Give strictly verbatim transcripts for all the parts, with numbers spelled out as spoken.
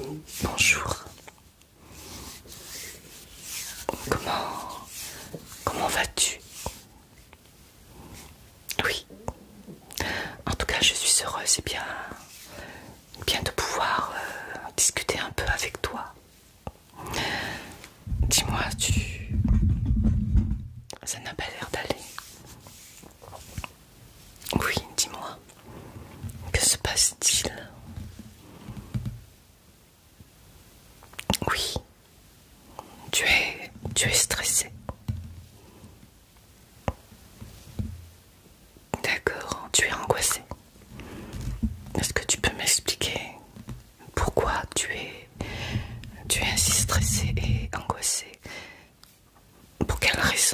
Bonjour. Comment... Comment vas-tu? Oui. En tout cas, je suis heureuse et bien, bien de pouvoir euh, discuter un peu avec toi. Dis-moi, tu... Ça n'a pas l'air d'aller. Oui, dis-moi. Que se passe-t-il? Oui. Tu es... Tu es stressé. D'accord, tu es angoissé. Est-ce que tu peux m'expliquer pourquoi tu es... Tu es ainsi stressé et angoissé? Pour quelle raison?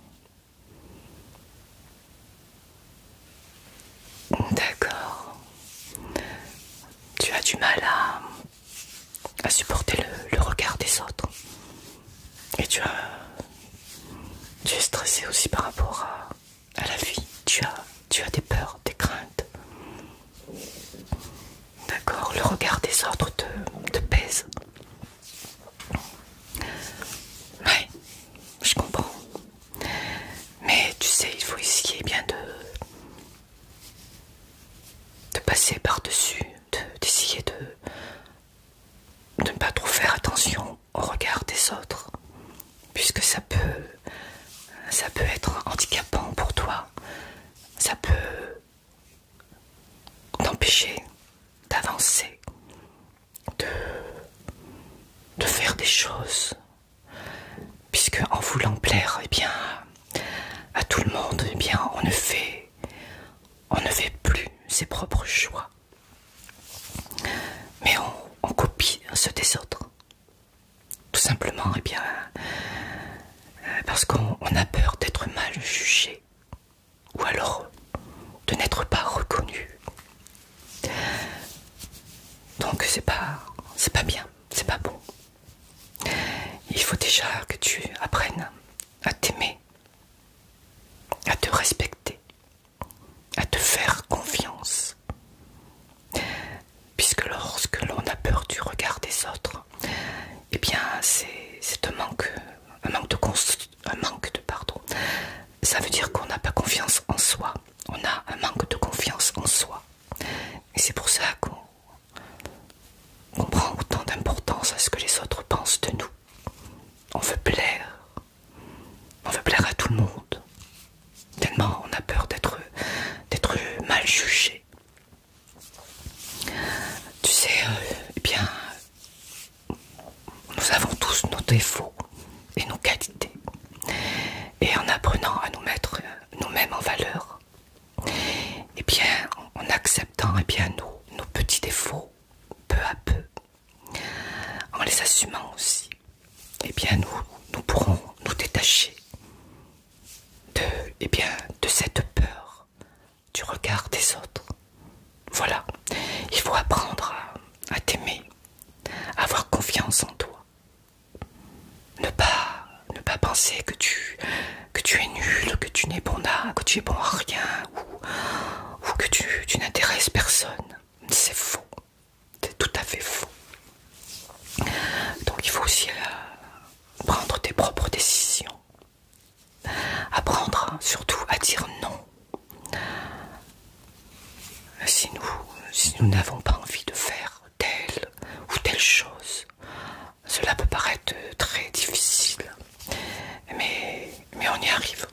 D'accord. Tu as du mal à, à supporter le, le regard des autres. Et tu as... Tu es stressé aussi par rapport à, à la vie. Tu as, tu as des peurs, des craintes. D'accord, le regard des autres te, te pèse. Oui, je comprends. Mais tu sais, il faut essayer bien de, de passer par-dessus, de- d'essayer de, de ne pas trop faire attention au regard des autres. Puisque ça peut, ça peut être handicapant pour toi. Ça peut t'empêcher d'avancer, de, de faire des choses. Puisque en voulant plaire, eh bien, à tout le monde, eh bien, on ne fait, on ne fait plus ses propres choix. Mais on, on copie ceux des autres. Tout simplement, eh bien, euh, parce qu'on on a peur d'être mal jugé. Ou alors de n'être pas reconnu. Donc c'est pas, c'est pas bien, c'est pas bon. Il faut déjà que tu apprennes à t'aimer, à te respecter, à te faire confiance. Puisque lorsque l'on a peur du regard des autres, eh bien c'est c'est un manque, un manque de const- un manque de pardon. Ça veut dire qu'on n'a pas confiance en soi. On a un manque de confiance en soi. Et c'est pour ça qu'on qu'on prend autant d'importance à ce que les autres pensent de nous. On veut plaire. On veut plaire à tout le monde. Tellement on a peur d'être d'être mal jugé. Tu sais, euh, eh bien, nous avons tous nos défauts et nos qualités. Et en apprenant à nous mettre nous-mêmes en valeur, eh bien, en acceptant eh bien, nos, nos petits défauts, peu à peu, en les assumant aussi, eh bien, nous, nous pourrons nous détacher de, eh bien, de cette peur du regard des autres. Voilà, il faut apprendre à, à t'aimer, à avoir confiance en toi. Ne pas, ne pas penser que tu, que tu es nul, que tu n'es bon à, que tu es bon à rien, ou, ou que tu, tu n'intéresses personne. C'est faux, c'est tout à fait faux. Donc il faut aussi euh, prendre tes propres décisions. Apprendre surtout à dire non. Si nous, si nous n'avons pas envie de faire telle ou telle chose, cela peut paraître très difficile, mais, mais on y arrive.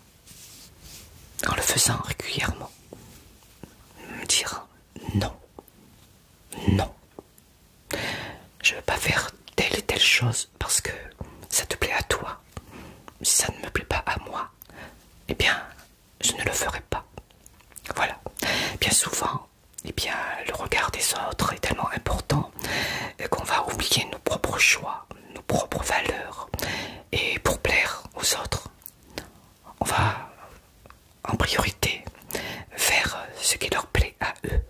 En le faisant régulièrement. Me dire non, non. Je ne veux pas faire telle et telle chose parce que ça te plaît à toi. Si ça ne me plaît pas à moi, eh bien, je ne le ferai pas. Voilà. Bien souvent, eh bien, le regard des autres est tellement important qu'on va oublier nos propres choix, nos propres valeurs. Et pour plaire aux autres, on va en priorité faire ce qui leur plaît à eux.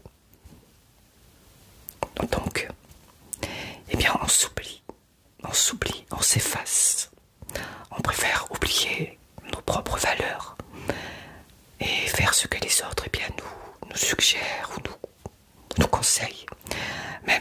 Donc, eh bien, on s'oublie, on s'oublie, on s'efface. On préfère oublier nos propres valeurs et faire ce que les autres, eh bien, nous, nous suggèrent ou nous, nous conseillent. Mais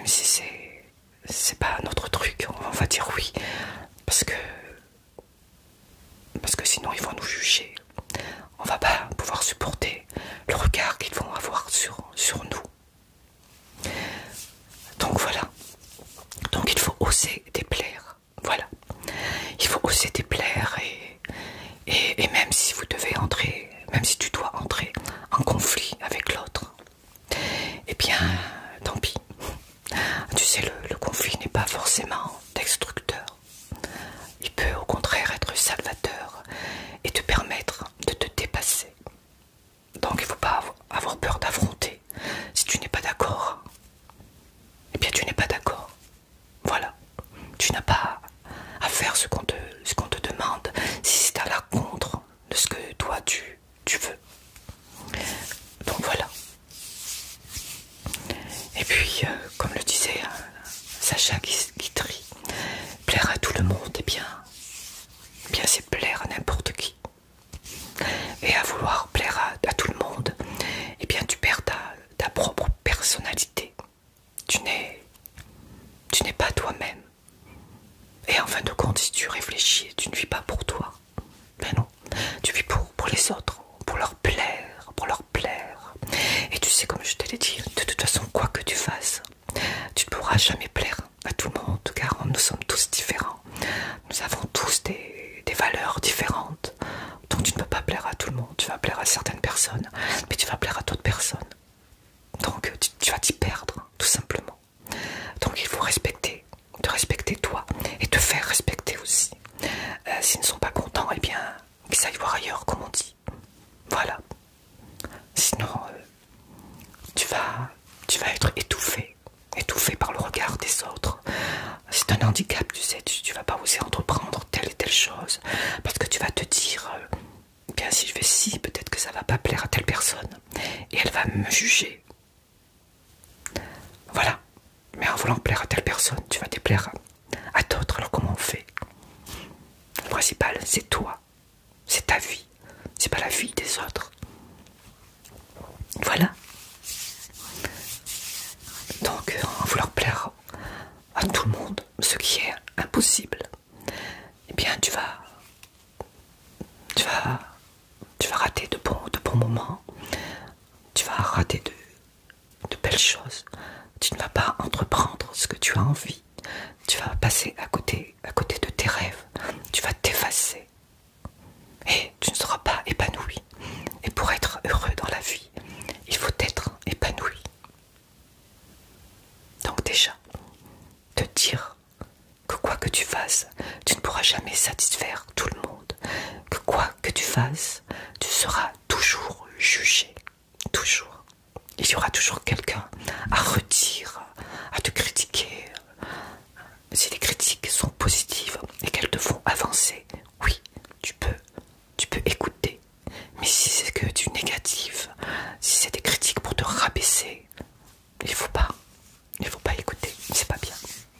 c'est pas notre truc, on va dire oui, parce que parce que sinon ils vont nous juger. On va pas pouvoir supporter le regard qu'ils vont avoir sur, sur nous. Donc voilà. Donc il faut oser déplaire. Voilà. Il faut oser déplaire et, et, et même si vous devez entrer, même si tu dois entrer en conflit avec l'autre, eh bien, tant pis. Tu sais, le, le conflit n'est pas forcément destructeur. Il peut au contraire être salvateur et te permettre de te dépasser. Donc il ne faut pas avoir peur d'affronter. Si tu n'es pas d'accord, eh bien tu n'es pas d'accord. Voilà. Tu n'as pas à faire ce qu'on te, ce qu'on te demande si c'est à la contre de ce que toi tu, tu veux. Donc voilà. Et puis, euh, comme le disait euh, Sacha Guitry, plaire à tout le monde, eh bien, eh bien c'est plaire à n'importe qui. Et à vouloir plaire à, à tout le monde, eh bien tu perds ta, ta propre personnalité. Tu n'es tu n'es pas toi-même. Et en fin de compte, si tu réfléchis, tu ne vis pas pour toi. Ben non, tu vis pour, pour les autres, pour leur plaire, pour leur plaire. Et tu sais, comme je te l'ai dit, de toute façon, quoi que tu fasses, tu ne pourras jamais plaire à tout le monde, car nous sommes tous différents. Nous avons tous des, des valeurs différentes. Donc tu ne peux pas plaire à tout le monde. Tu vas plaire à certaines personnes, mais tu vas plaire à d'autres personnes. Donc tu, tu vas t'y perdre, tout simplement. Donc il faut respecter, te respecter toi, et te faire respecter aussi. Euh, S'ils ne sont pas contents, eh bien, qu'ils aillent voir ailleurs, comme on dit. Voilà. Sinon, euh, tu vas, tu vas être étouffé, étouffé par le regard des autres. C'est un handicap, tu sais, tu, tu vas pas oser entreprendre telle et telle chose, parce que tu vas te dire, euh, bien si je fais ci, peut-être que ça va pas plaire à telle personne, et elle va me juger. Voilà. Mais en voulant plaire à telle personne, tu vas déplaire à, à d'autres. Alors comment on fait? Le principal, c'est toi. C'est ta vie. C'est pas la vie des autres. Voilà. Donc, euh, en vouloir plaire à tout le monde, ce qui est impossible, eh bien, tu vas, tu vas, tu vas rater de bons, de bons moments. Tu vas rater de, de belles choses. Tu ne vas pas entreprendre ce que tu as envie. Tu vas passer à côté, à côté de tes rêves. Tu vas t'effacer. Et tu ne seras pas épanoui. Et pour être heureux dans la vie, il faut être épanoui. Donc déjà, te dire que quoi que tu fasses, tu ne pourras jamais satisfaire tout le monde. Que quoi que tu fasses, tu seras toujours jugé. Toujours. Il y aura toujours quelqu'un à redire, à te critiquer. Si les critiques sont positives et qu'elles te font avancer, oui, tu peux, tu peux écouter. Mais si c'est que du négatif, si c'est des critiques pour te rabaisser, il faut pas, il faut pas écouter, c'est pas bien.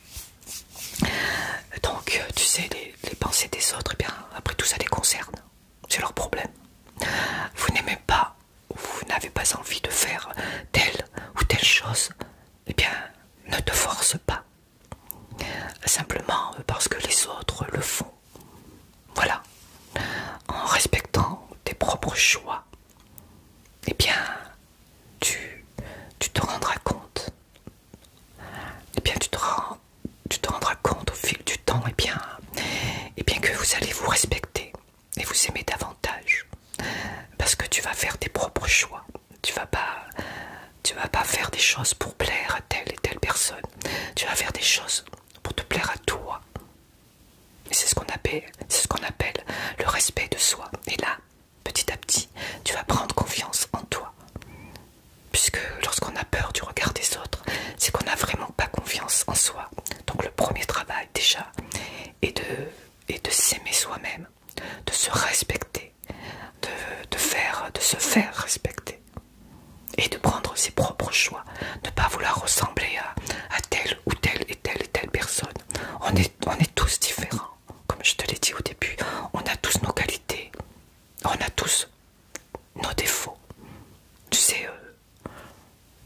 Donc, tu sais, les, les pensées des autres, eh bien, après tout ça les concerne, c'est leur problème. Vous n'aimez pas, vous n'avez pas envie de faire telle ou telle chose, eh bien, ne te force pas. Simplement parce que les autres le font. Voilà. En respectant tes propres choix, eh bien, tu, tu te rendras compte. Eh bien, tu te, rends, tu te rendras compte au fil du temps, eh bien, eh bien que vous allez vous respecter et vous aimer davantage. Parce que tu vas faire tes propres choix. Tu vas pas, tu vas pas faire des choses pour plaire à telle et telle personne. Tu vas faire des choses pour te plaire à toi. Et c'est ce qu'on appelle, c'est ce qu'on appelle le respect de soi. Et là, petit à petit, tu vas prendre confiance en toi. Puisque lorsqu'on a peur du regard des autres, c'est qu'on n'a vraiment pas confiance en soi. Donc le premier travail déjà est de, est de s'aimer soi-même, de se respecter, de, de, faire, de se faire respecter. Et de prendre ses propres choix, ne pas vouloir ressembler à, à telle ou telle et telle et telle personne. On est, on est tous différents, comme je te l'ai dit au début. On a tous nos qualités, on a tous nos défauts. Tu sais, euh,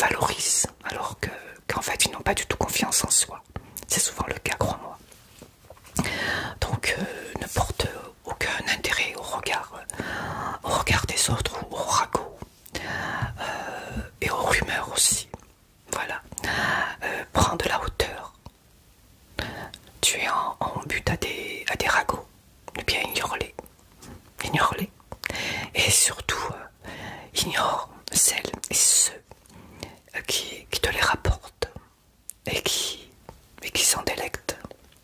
valorisent alors que qu'en fait ils n'ont pas du tout confiance en soi. C'est souvent le cas, crois-moi. Donc euh, ne porte aucun intérêt au regard, au regard des autres ou au ragot euh, et aux rumeurs aussi. Voilà. Euh, prends de la hauteur. Tu es en, en but à des, à des ragots. Eh bien ignore-les. Ignore-les. Et surtout, euh, ignore celles et ceux euh, qui, qui te les rapportent et qui, et qui s'en délectent.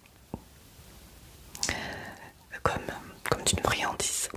Comme, comme d'une friandise.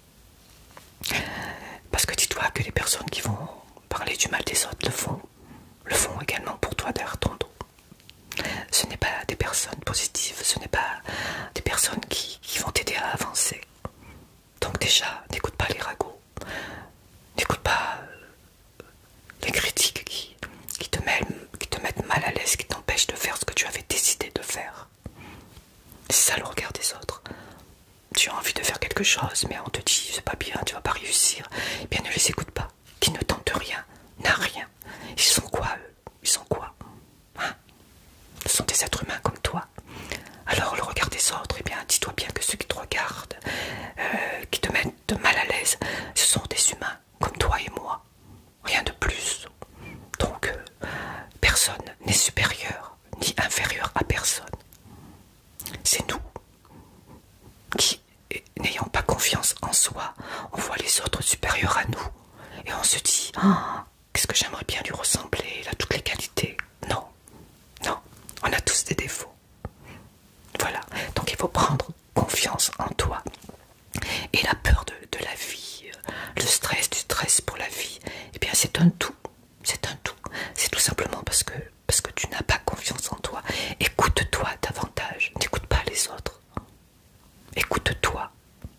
Parce que dis-toi que les personnes qui vont parler du mal des autres le font, le font également pour toi derrière ton dos. Ce n'est pas des personnes positives, ce n'est pas des personnes qui, qui vont t'aider à avancer. Donc déjà, n'écoute pas les ragots, n'écoute pas euh, les critiques qui, qui, te mêlent, qui te mettent mal à l'aise, qui t'empêchent de faire ce que tu avais décidé de faire. C'est ça le regard des autres. Tu as envie de faire quelque chose, mais on te dit c'est pas bien, tu vas pas réussir. Eh bien ne les écoute pas, qui ne tentent rien, n'a rien. Ils sont quoi eux? Ils sont quoi hein? Ce sont des êtres humains comme toi. Alors le regard des autres, eh bien dis-toi bien que ceux qui te regardent, euh, qui te mettent mal à l'aise, ce sont des humains comme toi et moi. Rien de plus. Donc euh, personne n'est supérieur ni inférieur à personne. C'est nous qui, n'ayant pas confiance en soi, on voit les autres supérieurs à nous. Et on se dit, oh, qu'est-ce que j'aimerais bien lui ressembler, il a toutes les qualités. Non, non, on a tous des défauts. Voilà, donc il faut prendre confiance en toi. Et la peur de, de la vie, le stress du stress pour la vie, eh bien c'est un tout. C'est un tout. C'est tout simplement parce que, parce que tu n'as pas confiance en toi. Écoute-toi davantage, n'écoute pas les autres. Écoute-toi,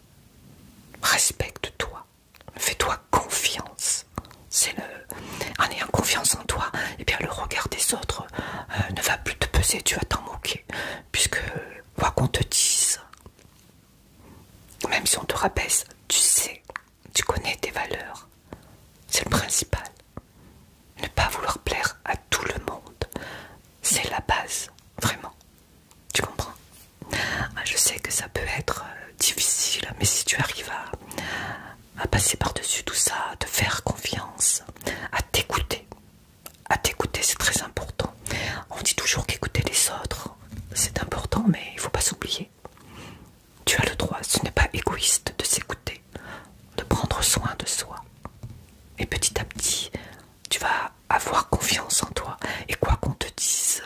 respecte-toi, fais-toi confiance. C'est le, en ayant confiance en toi, eh bien le regard des autres euh, ne va plus te peser, tu vas t'en moquer, puisque quoi qu'on te dise, même si on te rabaisse, tu sais, tu connais tes valeurs. C'est le principal. Ne pas vouloir plaire à tout le monde, c'est la base, vraiment. Tu comprends? Je sais que ça peut être difficile, mais si tu arrives à, à passer par-dessus tout ça, à te faire confiance, à t'écouter, à t'écouter, c'est très important. On dit toujours qu'écouter les autres, c'est important, mais il ne faut pas s'oublier. Tu as le droit, ce n'est pas égoïste de s'écouter, de prendre soin de soi. Et petit à petit, tu vas avoir confiance en toi. Et quoi qu'on te dise,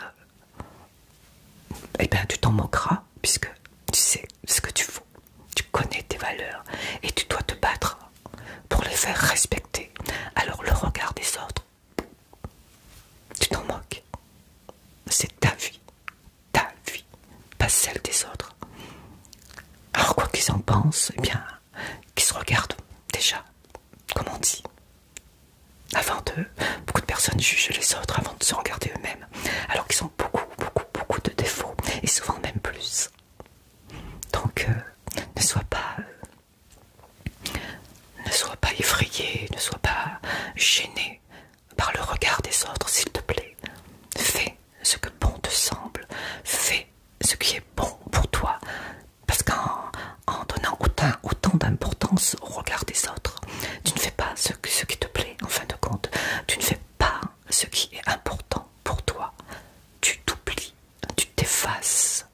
eh bien tu t'en moqueras, puisque tu sais ce que tu vaux. Tu connais tes valeurs et tu dois te battre pour les faire respecter. Alors le regard des autres, tu t'en moques. C'est ta vie, ta vie, pas celle des autres. Alors quoi qu'ils en pensent, eh bien, qu'ils se regardent déjà, comme on dit. Avant de... Beaucoup de personnes jugent les autres avant de se regarder eux-mêmes, alors qu'ils ont beaucoup, beaucoup, beaucoup de défauts, et souvent même plus. Donc, euh, ne sois pas... Euh, ne sois pas effrayé, ne sois pas gêné par le regard des autres, s'il te plaît. Fais ce que bon te semble, fais ce qui est bon pour toi, parce qu'en en donnant autant, autant d'importance au regard des autres, tu ne fais pas ce, ce qui te plaît, en fin de compte. Tu ne fais pas ce qui est important pour toi. Tu t'oublies, tu t'effaces.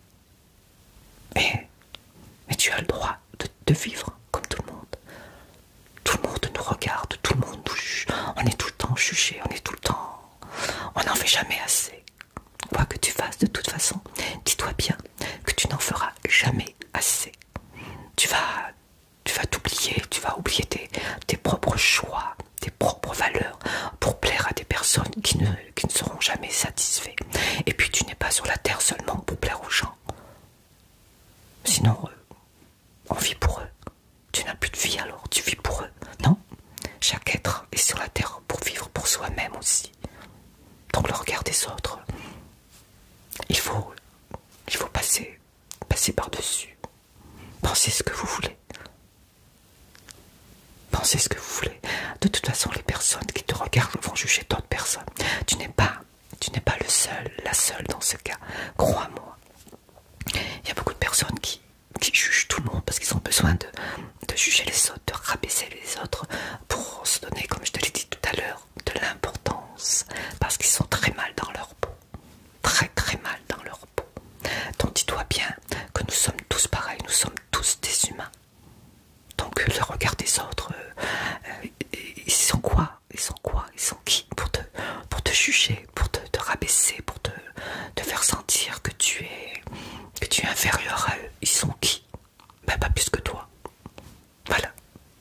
Et, et tu as le droit de, de vivre comme tout le monde. Tout le monde nous regarde, tout le monde nous juge. On est tout le temps jugé, on est tout le temps... On n'en fait jamais assez. Quoi que tu fasses, de toute façon, dis-toi bien que tu n'en feras jamais assez. Tu vas, tu vas t'oublier, tu vas oublier tes, tes propres choix, tes propres valeurs pour plaire à des personnes qui ne, qui ne seront jamais satisfaits. Et puis tu n'es pas sur la terre seulement pour plaire aux gens. Sinon, euh, on vit pour eux. Tu n'as plus de vie alors, tu vis pour eux. Non, chaque être est sur la terre pour vivre pour soi-même aussi. Donc le regard des autres, il faut, il faut passer, passer par-dessus. Pensez ce que vous voulez. Pensez ce que vous voulez. De toute façon, les personnes qui te regardent vont juger d'autres personnes. Tu n'es pas, tu n'es pas le seul, la seule dans ce cas. Crois-moi. Il y a beaucoup de personnes qui, qui jugent tout le monde parce qu'ils ont besoin de, de juger les autres, de rabaisser les autres pour se donner, comme je te l'ai dit tout à l'heure, de l'importance. Parce qu'ils sont très mal dans leur peau. Très très mal dans leur peau. Donc dis-toi bien que nous sommes tous pareils, nous sommes tous des humains. Donc le regard des autres, euh, euh, ils sont quoi? Ils sont quoi? Ils sont qui pour te, pour te juger, pour te, te rabaisser, pour te, te faire sentir que tu es, que tu es inférieur à eux? Ils sont qui? Ben pas plus que toi. Voilà.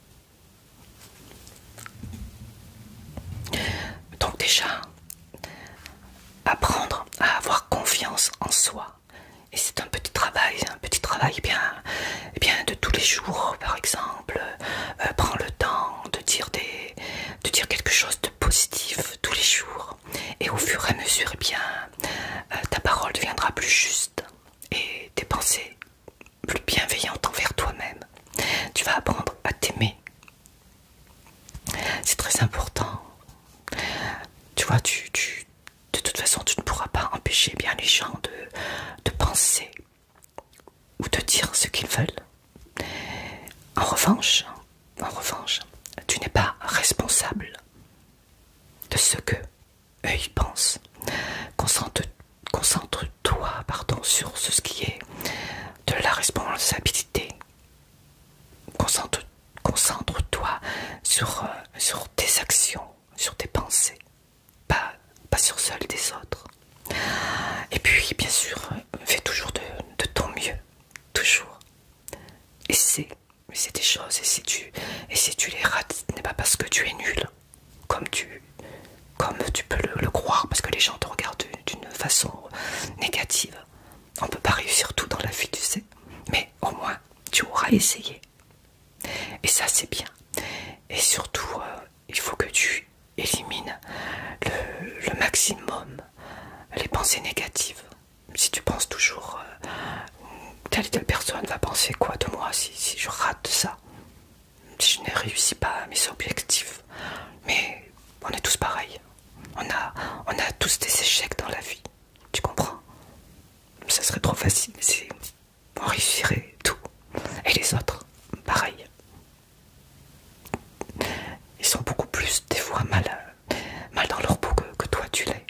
Donc déjà, apprendre à avoir confiance en soi. Et c'est un petit travail, un petit travail eh bien, eh bien de tous les jours, par exemple. Euh, prends le temps de dire, des, de dire quelque chose de positif tous les jours. Et au fur et à mesure, eh bien, euh, ta parole deviendra plus juste et tes pensées plus bienveillantes envers toi-même. Tu vas apprendre à t'aimer. C'est très important. Tu vois, tu, tu, de toute façon, tu ne pourras pas empêcher bien les gens de, de penser ou de dire ce qu'ils veulent. En revanche, en revanche, tu n'es pas responsable de ce que eux ils pensent. Concentre, concentre-toi, pardon, sur ce qui est de la responsabilité. Concentre, concentre-toi sur, euh, sur tes actions, sur tes pensées, pas, pas sur celles des autres. Et puis, bien sûr, fais toujours de, de ton mieux, toujours. Essaie, essaie des choses, et si tu, et si tu les rates, ce n'est pas parce que tu es nul, comme tu, comme tu peux le, le croire, parce que les gens te regardent d'une façon négative. On ne peut pas réussir tout dans la vie, tu sais, mais au moins, tu auras essayé. Et ça, c'est bien. Et surtout, euh, il faut que tu élimines le, le maximum les pensées négatives. Si tu penses toujours euh, telle et telle personne va penser quoi de moi si, si je rate ça, si je ne réussis pas mes objectifs. Mais on est tous pareils. On a, on a tous des échecs dans la vie. Tu comprends? Ça serait trop facile. On réussirait tout. Et les autres, pareil. Ils sont beaucoup plus, des fois, mal, mal dans leur peau que, que toi tu l'es.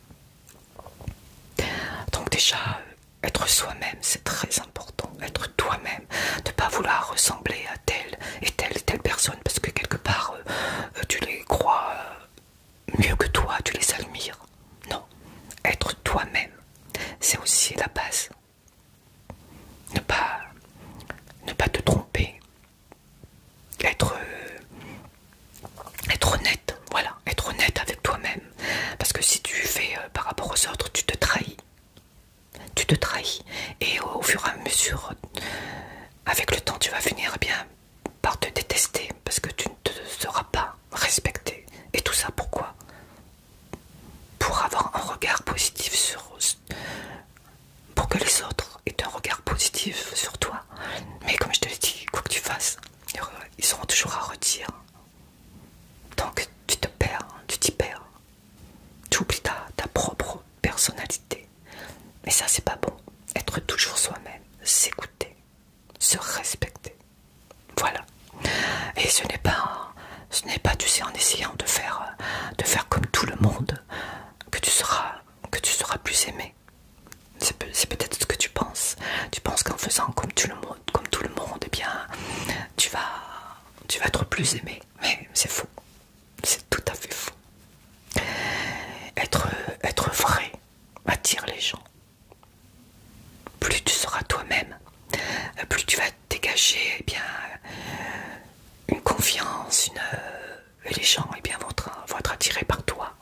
Donc déjà, être soi-même, c'est très important. Être toi-même, de ne pas vouloir ressembler à telle et telle et telle personne, parce que quelque part, euh, tu les crois euh, mieux que toi, tu les admires. Non, être toi-même, c'est aussi la base. Ne pas, ne pas te tromper. Être, euh, être honnête, voilà, être honnête avec toi-même. Parce que si tu fais euh, par rapport aux autres, tu te trahis. Tu te trahis. Et au, au fur et à mesure, avec le temps, tu vas finir bien par te détester. Parce que tu ne te seras pas respecté. Et tout ça, pourquoi? Pour avoir un regard positif sur... Pour que les autres aient un regard positif sur toi. Mais comme je te l'ai dit, quoi que tu fasses, ils seront toujours à redire. Donc tu te perds, tu t'y perds. Tu oublies ta, ta propre personnalité. Mais ça, c'est pas bon. Être toujours soi-même, s'écouter, se respecter. Voilà. Et ce n'est pas, ce n'est pas, tu sais, en essayant de faire, de faire comme tout le monde, que tu seras, que tu seras plus aimé. C'est peut-être ce que tu penses. Tu penses qu'en faisant comme tout le monde, comme tout le monde, eh bien, tu vas, tu vas être plus aimé. Mais c'est faux. C'est tout à fait faux. Être, être vrai attire les gens. Plus tu seras toi-même, plus tu vas dégager eh bien, une confiance, une, et les gens eh bien, vont, être, vont être attirés par toi.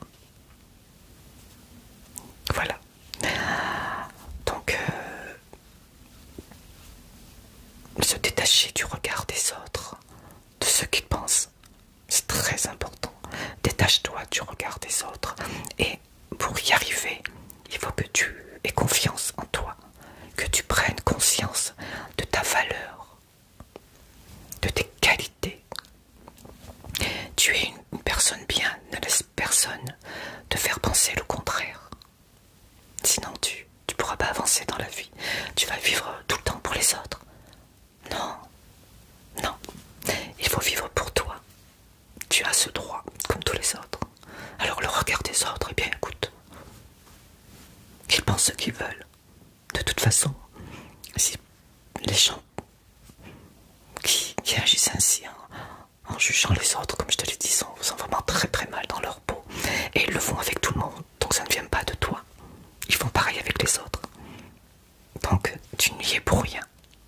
Voilà. Donc, euh, se détacher du regard des autres, de ce qu'ils pensent, c'est très important. Détache-toi du regard des autres. Et pour y arriver, il faut que tu aies confiance en toi, que tu prennes conscience de ta valeur, de tes qualités. Tu es une ne laisse personne te faire penser le contraire. Sinon tu tu pourras pas avancer dans la vie. Tu vas vivre tout le temps pour les autres. Non, non. Il faut vivre pour toi. Tu as ce droit, comme tous les autres. Alors le regard des autres, eh bien écoute, qu'ils pensent ce qu'ils veulent. De toute façon, si les gens qui, qui agissent ainsi en, en jugeant les autres, comme je te l'ai dit, sont, sont vraiment très très mal dans leur peau. Et ils le font avec tout le monde, donc ça ne vient pas de toi. Ils font pareil avec les autres. Donc tu n'y es pour rien.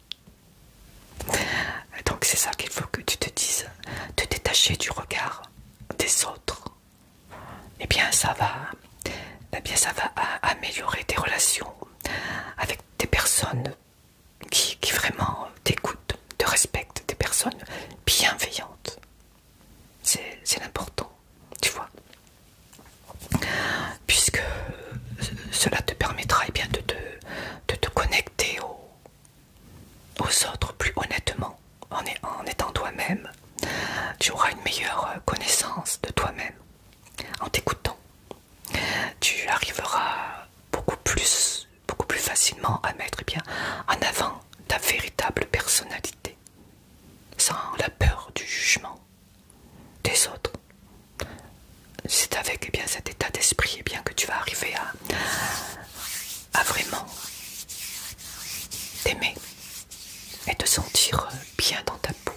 Donc c'est ça qu'il faut que tu te dises, te détacher du regard des autres. Eh bien ça va, eh bien ça va améliorer tes relations avec des personnes qui, qui vraiment t'écoutent, te respectent, des personnes bienveillantes. C'est l'important, tu vois. Puisque cela te permettra eh bien, de, te, de te connecter aux, aux autres plus honnêtement, en, en étant toi-même. Tu auras une meilleure connaissance de toi-même en t'écoutant. Tu arriveras beaucoup plus, beaucoup plus facilement à mettre eh bien, en avant ta véritable personnalité, sans la peur du jugement des autres. C'est avec eh bien, cet état d'esprit eh bien, que tu vas arriver à, à vraiment t'aimer et te sentir bien dans ta peau.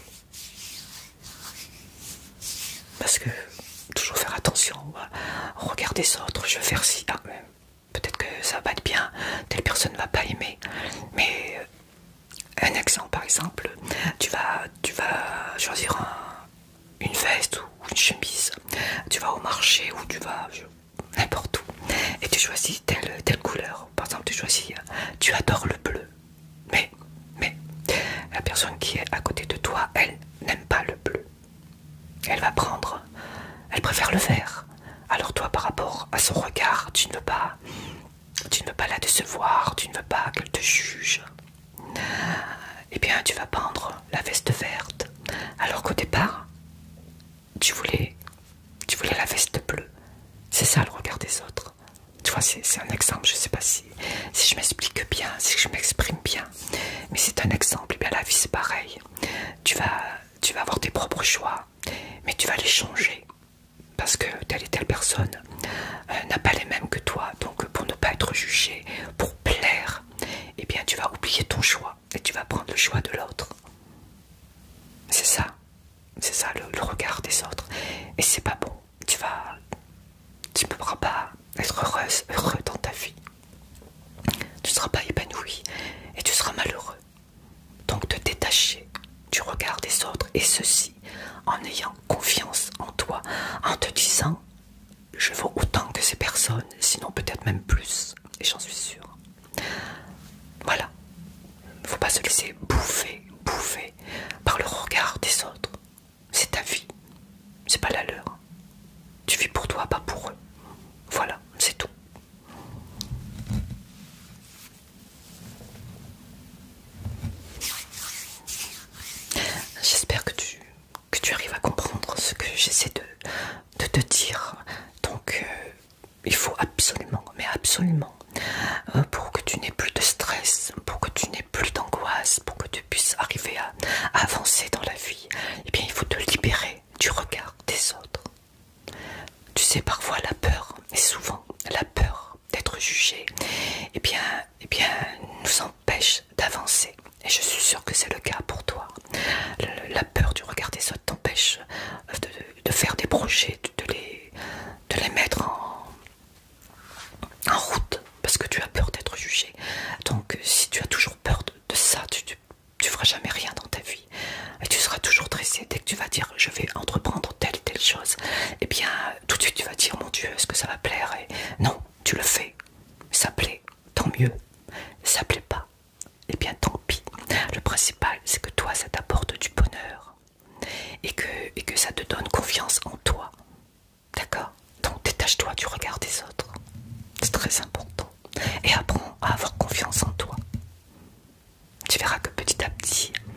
Parce que toujours faire attention au regard des autres. Je vais faire ci, ah, peut-être que ça va être bien, telle personne ne va pas aimer. Mais un exemple par exemple, tu vas, tu vas choisir un, une veste ou une chemise, tu vas au marché ou tu vas n'importe où et tu choisis telle, telle couleur. Par exemple tu choisis, tu adores le bleu, mais, mais la personne qui est à côté de toi, elle n'aime pas le bleu. Elle va prendre, elle préfère le vert. Alors toi par rapport à son regard, tu ne veux pas, tu ne veux pas la décevoir, tu ne veux pas qu'elle te juge. Eh bien tu vas prendre la veste verte. Alors qu'au départ, tu voulais, tu voulais la veste bleue. C'est ça le regard des autres. Tu vois, c'est un exemple, je ne sais pas si, si je m'explique bien, si je m'exprime bien. Mais c'est un exemple, et bien la vie c'est pareil. Tu vas, tu vas avoir tes propres choix, mais tu vas les changer. Parce que telle et telle personne euh, n'a pas les mêmes que toi. Donc pour ne pas être jugé, pour plaire, eh bien tu vas oublier ton choix. Et tu vas prendre le choix de l'autre. C'est ça. C'est ça le, le regard des autres. Et c'est pas bon. Tu vas... Tu ne pourras pas être heureuse, heureux dans ta vie. Tu ne seras pas épanoui. Et tu seras malheureux. Donc te détacher du regard des autres. Et ceci en ayant confiance en toi. En te disant, je vaux autant que ces personnes. Sinon peut-être même plus. Et j'en suis sûre. Voilà. Il ne faut pas se laisser bouffer, bouffer par le regard des autres. C'est ta vie. C'est pas la leur. Tu vis pour toi, pas pour eux. Voilà, c'est tout. J'espère que tu, que tu arrives à comprendre ce que j'essaie de, de te dire. Donc, euh, il faut absolument, mais absolument, euh, pour que tu n'aies plus de stress, pour que tu n'aies plus d'angoisse, pour que tu puisses arriver à, à avancer dans la vie, eh bien, il faut te libérer du regard des autres. Tu sais, parfois la peur, et souvent la peur d'être jugé, eh bien, eh bien, nous empêche d'avancer. Et je suis sûre que c'est le cas pour toi. Le, la peur du regard des autres t'empêche de, de faire des projets, de, de, les, de les mettre en, en route, parce que tu as peur d'être jugé. Donc, si tu as toujours peur de, de ça, tu, tu, tu feras jamais rien dans ta vie. Et tu seras toujours stressé dès que tu vas dire je vais entreprendre telle et telle chose. Eh bien, tout de suite tu vas dire mon Dieu, est-ce que ça va plaire? Et non, tu le fais. Ça plaît, tant mieux. Ça plaît pas, eh bien tant pis. Le principal, c'est que toi, ça t'apporte du bonheur. Et que, et que ça te donne confiance en toi. D'accord? Donc détache-toi du regard des autres. C'est très important. Et apprends à avoir confiance en toi. Tu verras que petit à petit,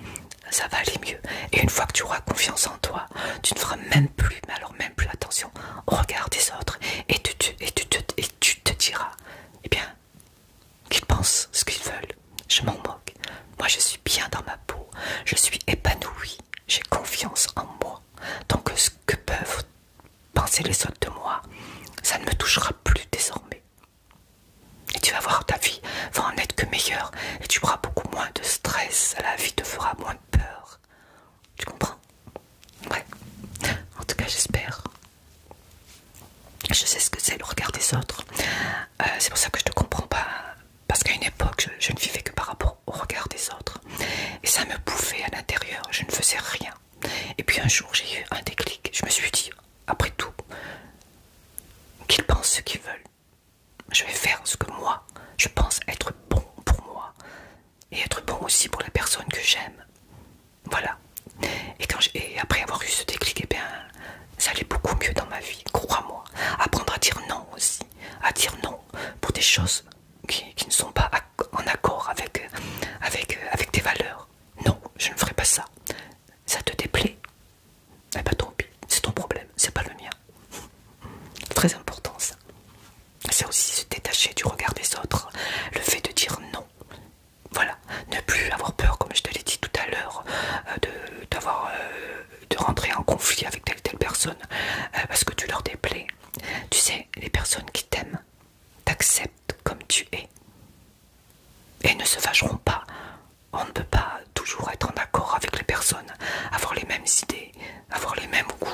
ça va aller mieux. Et une fois que tu auras confiance en toi, tu ne feras même plus, mais alors même plus attention au regard des autres. Et tu, tu, et tu, te, et tu te diras, eh bien, qu'ils pensent ce qu'ils veulent. Je m'en moque. Moi, je suis bien dans ma peau. Je suis épanouie. J'ai confiance en moi. Donc, ce que peuvent penser les autres de moi, ça ne me touchera plus désormais. Et tu vas voir, ta vie va en être que meilleure. Et tu auras beaucoup moins de stress. La vie te fera moins peur. Tu comprends? Ouais. En tout cas, j'espère. Je sais ce que c'est le regard des autres. Euh, c'est pour ça que je ne te comprends pas. Parce qu'à une époque, je, je ne vivais que par rapport au regard des autres. Et ça me bouffait à l'intérieur. Je ne faisais rien. Et puis un jour, j'ai eu un déclic. Je me suis dit, après tout, qu'ils pensent ce qu'ils veulent. Je vais faire ce que moi, je pense être bon pour moi. Et être bon aussi pour la personne que j'aime. Voilà. Et, quand je, et après avoir eu ce déclic, eh bien, ça allait beaucoup mieux dans ma vie. Crois-moi. Apprendre à dire non aussi. À dire non pour des choses qui, qui ne sont pas en accord avec, avec, avec tes valeurs. Non, je ne ferai pas ça. Ça te déplaît? Eh bien, tant pis. C'est ton problème. C'est pas le mien. Très important ça. C'est aussi se détacher du regard des autres. Le fait de dire non. Voilà. Ne plus avoir peur, comme je te l'ai dit tout à l'heure, euh, de, d'avoir, euh, de rentrer en conflit avec telle telle personne euh, parce que tu leur déplais. Tu sais, les personnes qui t'aiment t'acceptent comme tu es et ne se fâcheront pas. On ne peut pas toujours être en accord avec les personnes, avoir les mêmes idées, avoir les mêmes goûts.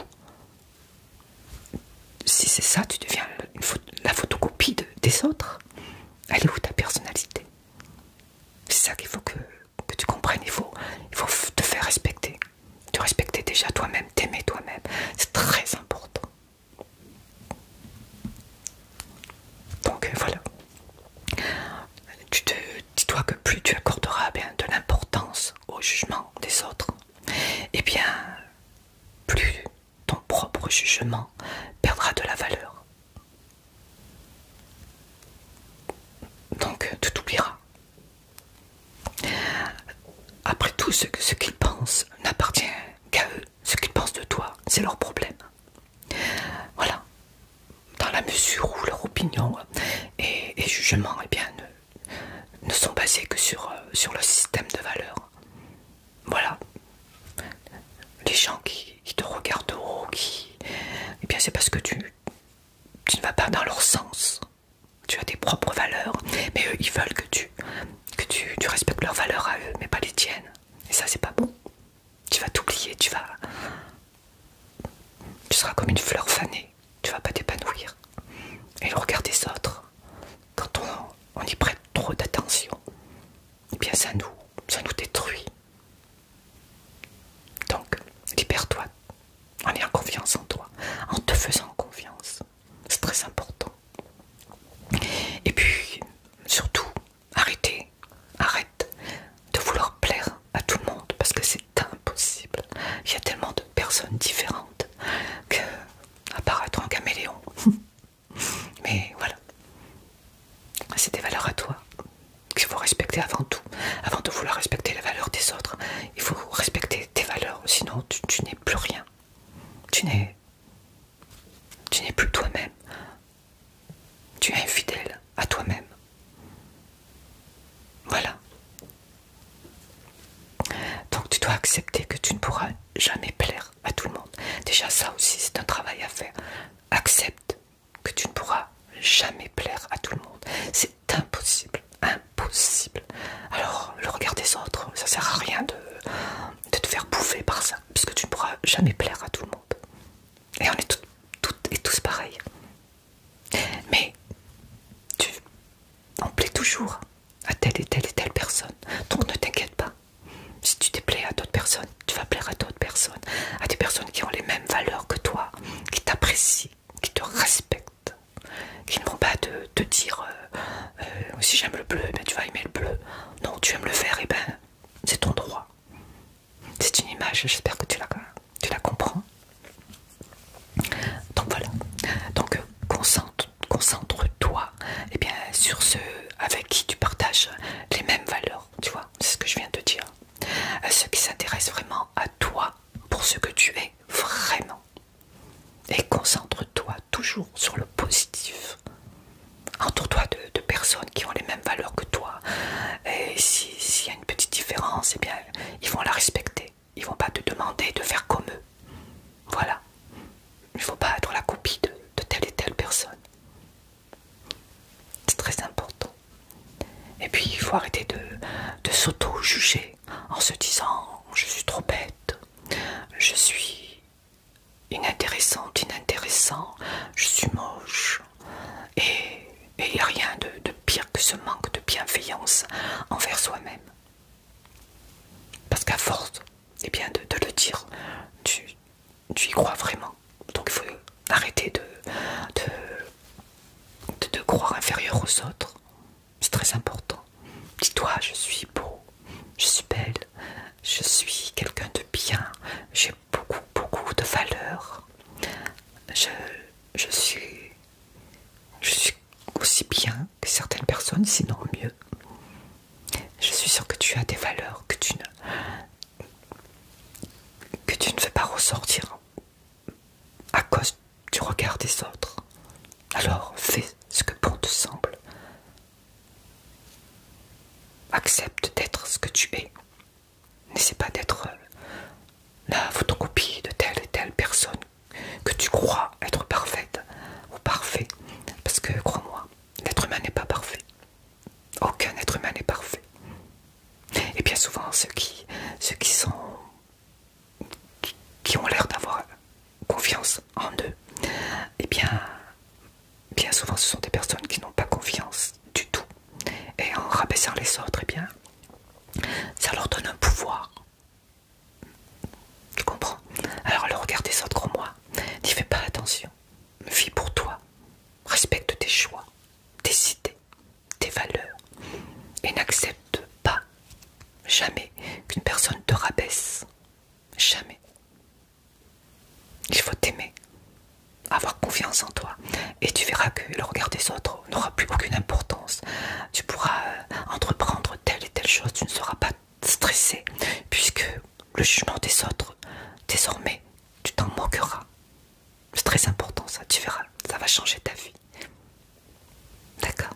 Si c'est ça, tu deviens une photo, la photocopie de, des autres. Elle est où ta personnalité? C'est ça qu'il faut que, que tu comprennes. Il faut, il faut te faire respecter. Te respecter déjà toi-même, t'aimer toi-même. C'est très important. Donc euh, voilà. Tu te dis-toi que plus tu accorderas bien de l'importance au jugement des autres, et bien plus ton propre jugement perdra de la valeur. Donc tu t'oublieras. Après tout, ce, ce qu'ils pensent n'appartient qu'à eux. Ce qu'ils pensent de toi, c'est leur problème. Voilà. Dans la mesure où leur opinion et, et jugement eh bien, ne, ne sont basés que sur, sur le système de valeurs. Voilà. Les gens qui, qui te regardent de haut, qui, eh bien c'est parce que tu, tu ne vas pas dans leur sens. Tu as tes propres valeurs, mais eux, ils veulent que tu, que tu, tu respectes leurs valeurs à eux, mais pas les tiennes. Et ça, c'est pas bon. Tu vas t'oublier, tu vas... Tu seras comme une fleur fanée. Tu vas pas t'épanouir. Et le regard des autres, quand on, on y prête trop d'attention, eh bien ça nous, ça nous détruit. Donc, libère-toi en ayant confiance en toi, en te faisant confiance. C'est très important. Et puis, surtout, arrêtez, arrête de vouloir plaire à tout le monde parce que c'est impossible. Il y a tellement de personnes différentes que, à part être un caméléon. Mais voilà, c'est des valeurs à toi qu'il faut respecter avant tout. Avant de vouloir respecter les valeurs des autres, il faut respecter tes valeurs, sinon tu, tu n'es plus rien. Tu n'es tu n'es plus toi-même. Tu es infidèle à toi-même. Voilà. Donc tu dois accepter que tu ne pourras jamais plaire à tout le monde. Déjà ça aussi c'est un travail à faire. Accepte que tu ne pourras jamais plaire à tout le monde. C'est impossible. Impossible. Alors le regard des autres, ça sert à rien de, de te faire bouffer par ça. Puisque tu ne pourras jamais plaire à tout le monde. Et on est toutes, toutes et tous pareils. Mais tu, on plaît toujours à telle et telle et telle personne. Donc ne t'inquiète pas. Si tu déplais à d'autres personnes, tu vas plaire à d'autres personnes. À des personnes qui ont les mêmes valeurs que toi, qui t'apprécient, qui te respectent, qui ne vont pas te, te dire euh, euh, si j'aime le bleu, ben tu vas aimer le bleu. Non, tu aimes le vert, et ben c'est ton droit. C'est une image, j'espère que tu la, tu la comprends. Donc voilà. Donc concentre, concentre-toi eh bien, sur ceux avec qui tu partages les mêmes valeurs. Tu vois, c'est ce que je viens de dire. À ceux qui s'intéressent toujours sur le positif. Entoure-toi de, de personnes qui ont les mêmes valeurs que toi. Et si- s'il y a une petite différence, eh bien, ils vont la respecter. Ils vont pas te demander de faire comme eux. Voilà. Il ne faut pas être la copie de, de telle et telle personne. C'est très important. Et puis, il faut arrêter de, de s'auto-juger en se disant « je suis trop bête, je suis inintéressante, inintéressant, je suis moche ». Et il n'y a rien de, de pire que ce manque de bienveillance envers soi-même. Parce qu'à force eh bien, de, de le dire, tu, tu y crois vraiment. Donc il faut arrêter de, de, de, de croire inférieur aux autres. C'est très important. Dis-toi, je suis beau, je suis belle, je suis quelqu'un de bien, j'ai beaucoup, beaucoup de valeur. Je, je suis, je suis aussi bien que certaines personnes, sinon mieux. Je suis sûre que tu as des valeurs que tu ne, que tu ne veux pas ressortir à cause du regard des autres. Alors fais ce que bon te semble. Accepte d'être ce que tu es. N'essaie pas d'être la photocopie de telle et telle personne que tu crois être parfaite ou parfait. Parce que crois-moi, l'être humain n'est pas parfait. Aucun être humain n'est parfait. Et bien souvent, ceux qui, ceux qui sont, qui, qui ont l'air d'avoir confiance en eux, et bien, bien souvent, ce sont des personnes qui n'ont pas confiance du tout. Et en rabaissant les autres, eh bien, ça leur donne un pouvoir. Tu comprends? Alors le regard des autres, crois-moi, n'y fais pas attention. Vis pour toi. Respecte tes choix, tes idées, tes valeurs. Et n'accepte pas, jamais, qu'une personne te rabaisse. Jamais. Il faut t'aimer, avoir confiance en toi. Et tu verras que le regard des autres n'aura plus aucune importance. Tu pourras entreprendre telle et telle chose, tu ne seras pas stressé, puisque le jugement des autres, désormais, tu t'en moqueras. C'est très important ça, tu verras, ça va changer ta vie. D'accord?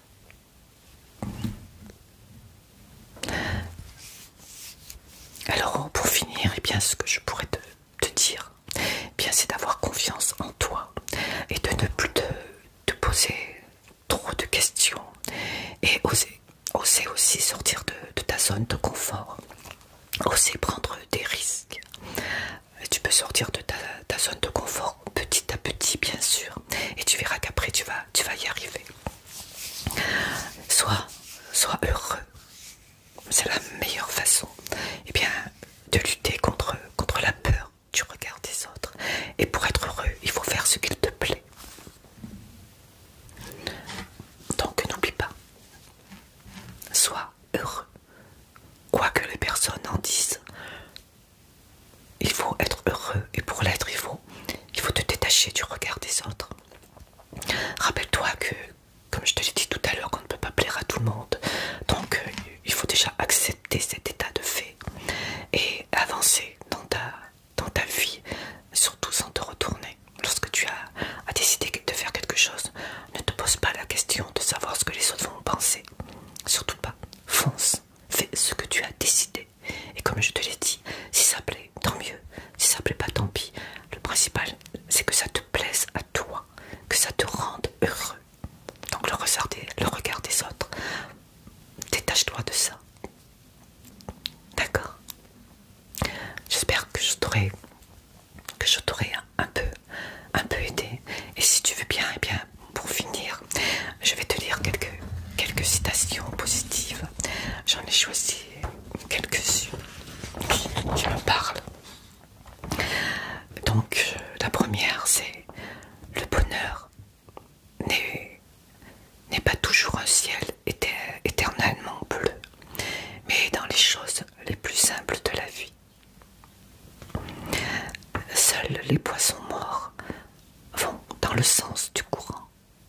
Alors, pour finir, eh bien, ce que je pourrais te, te dire, eh bien, c'est d'avoir confiance en toi et de ne plus te, te poser trop de questions et oser, oser aussi sortir de, de ta zone de confort, oser prendre des risques. Et tu peux sortir de ta, ta zone de confort petit à petit, bien sûr, et tu verras qu'après tu vas, tu vas y arriver. Sois, sois heureux. C'est la meilleure façon, eh bien, de lutter contre, contre la peur du regard des autres. Et pour être heureux, il faut faire ce qu'il te plaît. Donc n'oublie pas, sois heureux. Quoi que les personnes en disent, il faut être heureux. Et pour l'être, il faut, il faut te détacher du regard des autres. Rappelle-toi que, comme je te l'ai dit tout à l'heure, qu'on ne peut pas plaire à tout le monde. Donc, euh, il faut déjà accepter cet état de fait et avancer dans ta, dans ta vie, surtout sans te retourner. Lorsque tu as, as décidé de faire quelque chose, ne te pose pas la question de savoir ce que les autres vont penser. Surtout pas. Fonce. Fais ce que tu as décidé. Et comme je te l'ai dit, si ça plaît, tant mieux. Si ça plaît pas, tant pis. Le principal, c'est que ça te plaise à toi, que ça te rende heureux. Donc le regard des, le regard des autres, détache-toi de ça. D'accord? J'espère que je t'aurai que je t'aurai un, un peu un peu aidé. Et si tu veux bien, eh bien, pour finir, je vais te lire quelques quelques citations positives. J'en ai choisi quelques-unes qui, qui me parlent. Donc la première, c'est: le bonheur n'est n'est pas toujours un ciel éter, éternellement bleu, mais dans les choses les plus simples de la vie. Seuls les poissons morts vont dans le sens du courant.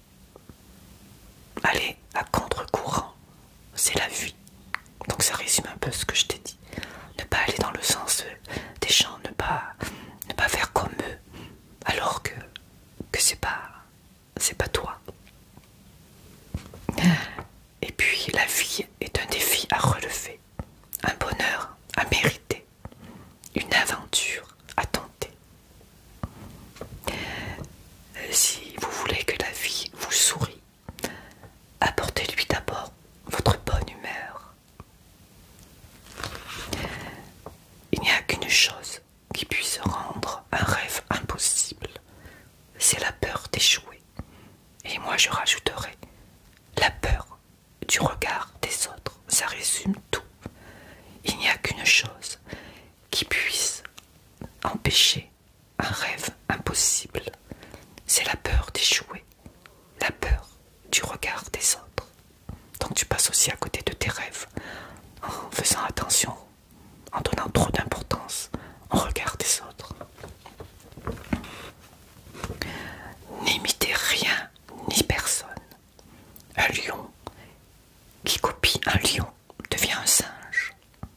Aller à contre-courant, c'est la vie. Donc ça résume un peu ce que je t'ai dit. Ne pas aller dans le sens des gens, ne pas, ne pas faire comme eux, alors que, que c'est pas, c'est pas toi. Et puis la vie est un défi à relever, un bonheur à mériter, une aventure à tenter. Si vous voulez que la vie vous sourie, apportez-lui d'abord votre bonne humeur. Il n'y a qu'une chose qui puisse rendre un rêve impossible, c'est la peur d'échouer. Et moi je rajouterai la peur du regard des autres. Ça résume tout. Il n'y a qu'une chose qui puisse empêcher un rêve impossible, c'est la peur d'échouer, la peur du regard des autres. Donc tu passes aussi à côté de tes rêves en faisant attention, en donnant trop d'importance au regard des autres. N'imitez rien ni personne. Un lion qui copie un lion devient un singe.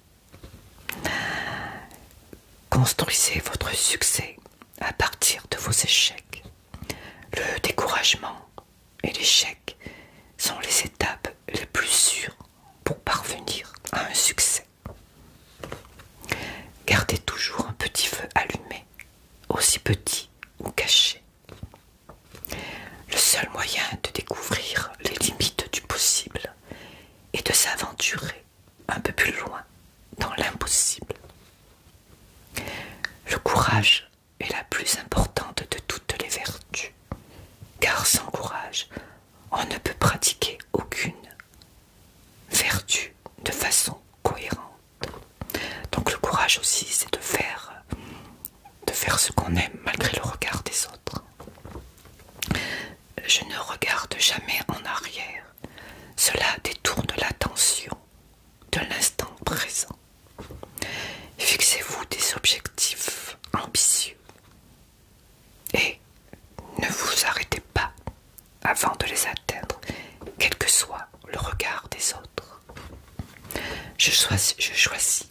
Construisez votre succès à partir de vos échecs. Le découragement et l'échec sont les étapes les plus sûres pour parvenir à un succès. Gardez toujours un petit feu allumé, aussi petit ou caché. Le seul moyen de découvrir les limites du possible est de s'aventurer un peu plus loin dans l'impossible. Le courage est la plus importante de toutes les vertus, car sans courage, on ne peut pratiquer aucune vertu de façon cohérente. Donc le courage aussi, c'est de faire, de faire ce qu'on aime malgré le regard des autres. Je ne regarde jamais en arrière. Cela détourne l'attention de l'instant présent. Fixez-vous des objectifs ambitieux et ne vous arrêtez pas avant de les atteindre, quel que soit le regard des autres. Je choisis, je choisis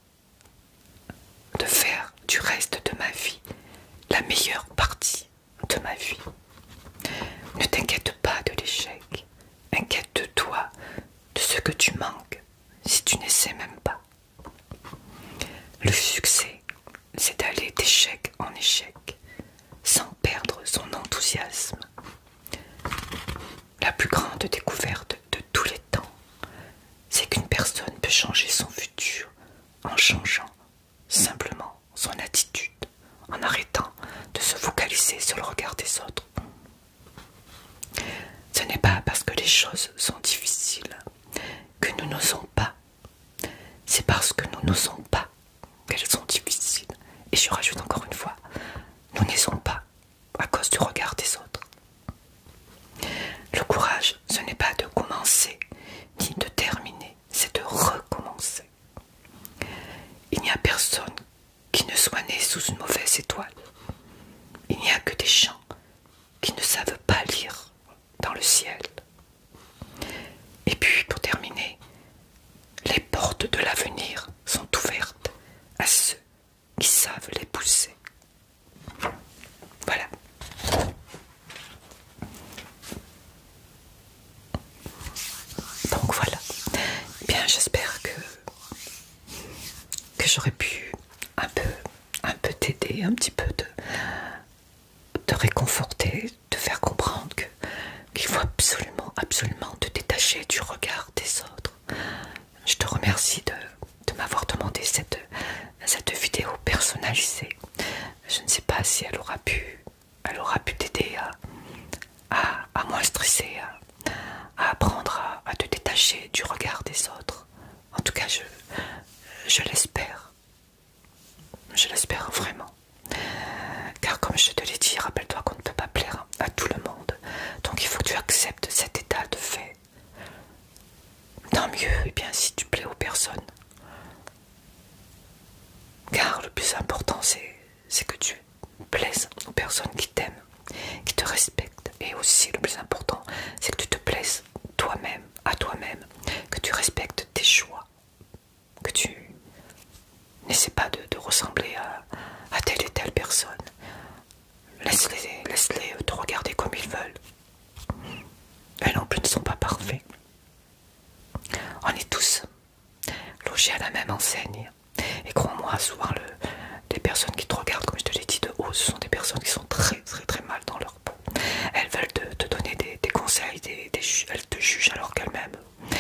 de faire du reste de ma vie la meilleure partie de ma vie. Ne t'inquiète pas de l'échec, inquiète-toi de ce que tu manques si tu n'essaies même pas. Le succès, c'est d'aller d'échec en échec, sans perdre son enthousiasme. La plus grande découverte de tous les temps, c'est qu'une personne peut changer son futur en changeant simplement son attitude, en arrêtant de se focaliser sur le regard des autres. Ce n'est pas parce que les choses sont difficiles que nous n'osons pas, c'est parce que nous n'osons pas qu'elles sont difficiles. Et je rajoute encore une fois, nous n'osons pas à cause du regard des autres. Le courage, ce n'est pas de commencer ni de terminer, c'est de recommencer. Il n'y a personne qui ne soit né sous une mauvaise étoile. Il n'y a que des gens qui ne savent pas lire dans le ciel. Et puis pour terminer, les portes de l'avenir sont ouvertes à ceux qui savent les pousser. Voilà. Donc voilà. Bien, j'espère que que j'aurais pu un peu un peu t'aider, un petit peu de te réconforter, te faire comprendre que qu'il faut absolument, absolument te détacher du regard des autres. Je te remercie de, de m'avoir demandé cette, cette vidéo personnalisée. Je ne sais pas si elle aura pu, elle aura pu t'aider à, à, à moins stresser, à, à apprendre à, à te détacher du regard des autres. En tout cas, je, je l'espère. Je l'espère vraiment. Car comme je te l'ai dit, rappelle-toi qu'on ne peut pas plaire à tout le monde. Donc il faut que tu acceptes cet état de fait. Tant mieux, et bien si tu plais aux personnes. Car le plus important, c'est c'est que tu plaises aux personnes qui t'aiment, qui te respectent. Et aussi le plus important, c'est que tu te plaises toi-même, à toi-même, que tu respectes tes choix, que tu On est tous logés à la même enseigne. Et crois-moi, souvent le, les personnes qui te regardent, comme je te l'ai dit de haut, ce sont des personnes qui sont très très très mal dans leur peau. Elles veulent te, te donner des, des conseils, des, des, elles te jugent alors qu'elles-mêmes,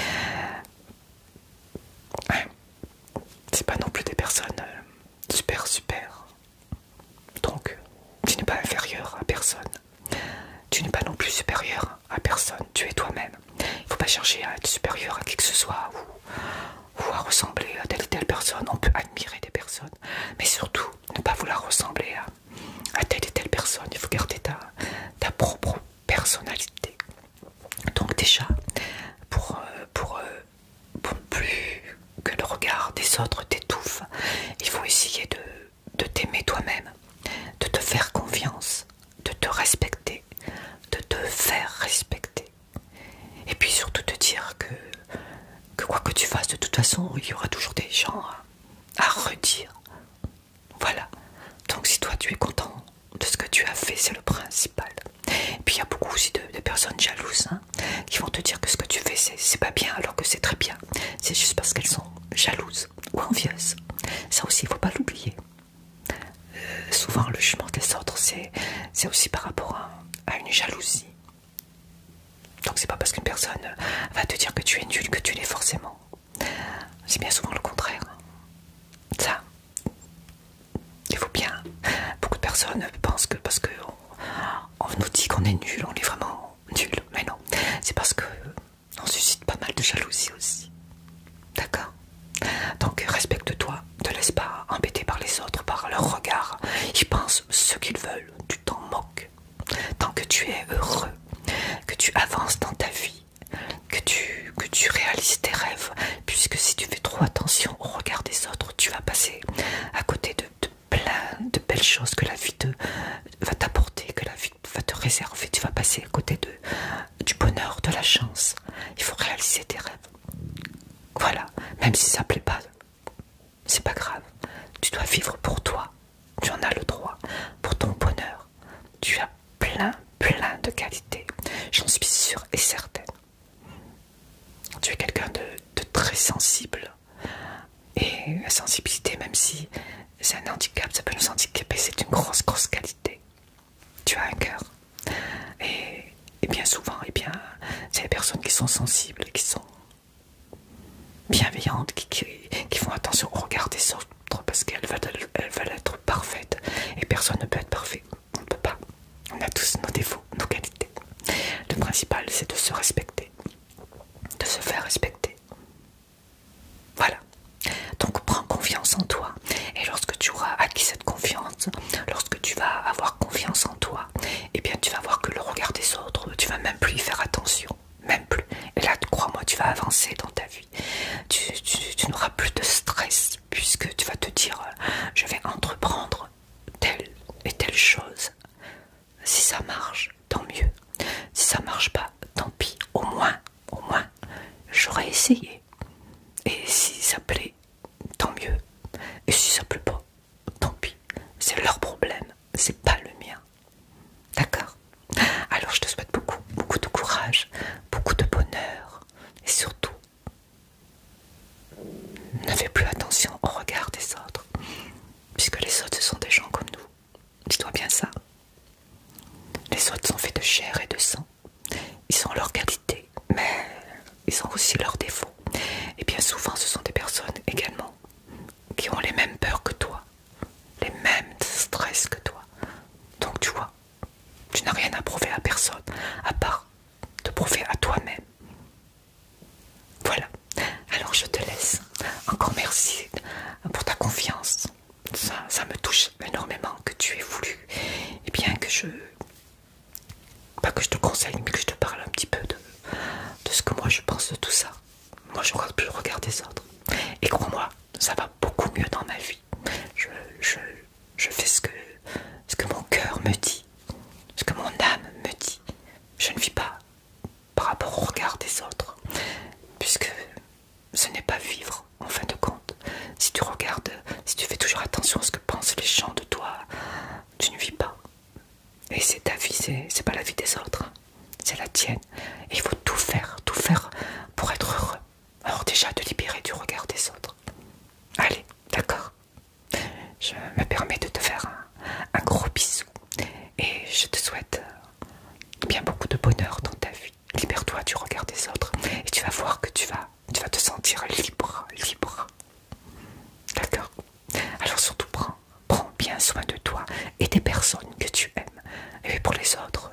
ouais, c'est pas non plus des personnes euh, super super. Donc, tu n'es pas inférieur à personne. Tu n'es pas non plus supérieur à personne. Tu es toi-même. Il ne faut pas chercher à être supérieur à qui que ce soit ou, ou à ressembler à telle ou telle personne. On peut admirer des personnes, mais surtout ne pas vouloir ressembler à, à telle et telle personne. Il faut garder ta, ta propre personnalité. Donc déjà, pour, pour, pour plus que le regard des autres t'étouffe, il faut essayer de, de t'aimer toi-même, de te faire confiance, de te respecter, de te faire respecter. Et puis surtout te dire que, que quoi que tu fasses, de toute façon, il y aura toujours des gens à, à redire. Voilà. Donc si toi tu es content de ce que tu as fait, c'est le principal. Et puis il y a beaucoup aussi de, de personnes jalouses hein, qui vont te dire que ce que tu fais c'est pas bien alors que c'est très bien. C'est juste parce qu'elles sont jalouses ou envieuses. Ça aussi il ne faut pas l'oublier. Euh, souvent le jugement des autres c'est aussi par rapport à, à une jalousie. Donc c'est pas parce qu'une personne va te dire que tu es nul que tu l'es forcément. C'est bien souvent le contraire. Ça, il faut bien. Beaucoup de personnes pensent que parce qu'on on nous dit qu'on est nul, on est vraiment nul. Mais non, c'est parce que on suscite pas mal de jalousie aussi. D'accord? Donc respecte-toi, ne te laisse pas embêter par les autres, par leur regard. Ils pensent ce qu'ils veulent, tu t'en moques. Tant que tu es heureux, que tu avances dans ta vie, que tu, que tu réalises tes rêves, puisque si tu fais trop attention au regard des autres, tu vas passer à côté de, de plein de belles choses que la vie te, va t'apporter, que la vie va te réserver. Tu vas passer à côté de, du bonheur, de la chance. Il faut réaliser tes rêves. Voilà, même si ça ne plaît pas, c'est pas grave. Tu dois vivre pour toi. Tu en as le droit, pour ton bonheur. Tu as plein, plein de qualités. J'en suis sûre et certaine. Tu es quelqu'un de, de très sensible. Et la sensibilité, même si c'est un handicap, ça peut nous handicaper, c'est une grosse, grosse qualité. Tu as un cœur. Et, et bien souvent, et bien, c'est les personnes qui sont sensibles, qui sont bienveillantes, qui, qui, qui font attention au regard des autres, parce qu'elles veulent, elles veulent être parfaites. Et personne ne peut être parfait. On ne peut pas. On a tous nos défauts, nos qualités. Le principal, c'est de se respecter. De se faire respecter. Voilà. Donc prends confiance en toi. Et lorsque tu auras acquis cette confiance, lorsque tu vas avoir confiance en toi, eh bien tu vas voir que le regard des autres, tu vas même plus y faire attention. Même plus. Et là, crois-moi, tu vas avancer dans ta vie. Tu, tu, tu n'auras plus de stress, puisque tu vas te dire, je vais entreprendre telle et telle chose. Si ça marche, tant mieux. Si ça marche pas, tant pis. Au moins, au moins, j'aurais essayé. Et si ça plaît, tant mieux. Et si ça plaît pas, tant pis. C'est leur problème, c'est pas le mien. D'accord? Alors je te souhaite beaucoup, beaucoup de courage, beaucoup de bonheur. Et surtout, ne fais plus attention au regard des autres. Puisque les autres, ce sont des gens comme nous. Dis-toi bien ça. Les autres sont faits de chair et de sang. Ils ont leurs qualités, mais ils ont aussi leurs défauts. Et bien souvent, ce sont des personnes également qui ont les mêmes peurs que toi, les mêmes stress que toi. Donc tu vois, tu n'as rien à prouver à personne, à part te prouver à toi-même. Voilà. Alors je te laisse. Encore merci pour ta confiance. Ça, ça me touche énormément que tu aies voulu. Et bien que je... Pas que je te conseille, mais que je te parle un petit peu de, de ce que moi je pense de tout ça. Moi je regarde plus le regard des autres. Et crois-moi, ça va beaucoup mieux dans ma vie. Je, je, je fais ce que, ce que mon cœur me dit, ce que mon âme me dit. Je ne vis pas par rapport au regard des autres, puisque ce n'est pas vivre en fin de compte. Si tu regardes, si tu fais toujours attention à ce que pensent les gens de toi, tu ne vis pas. Et c'est ta vie, c'est pas la vie des autres, c'est la tienne. Et il faut tout faire, tout faire pour être heureux. Alors déjà, bonheur dans ta vie. Libère-toi du regard des autres et tu vas voir que tu vas, tu vas te sentir libre, libre. D'accord? Alors surtout prends, prends bien soin de toi et des personnes que tu aimes. Et pour les autres,